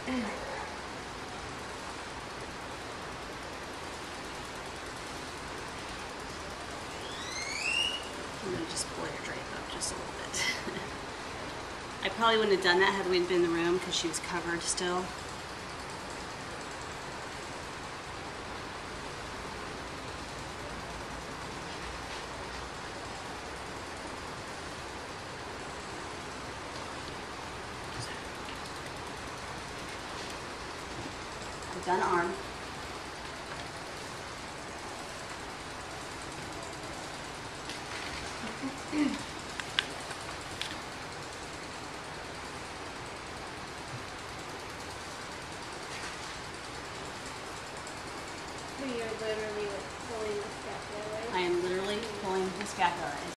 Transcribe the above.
I'm going to just pull your drape up just a little bit. I probably wouldn't have done that had we been in the room because she was covered still. I've done arm. You're literally like pulling the scapula, right? I am literally pulling the scapula.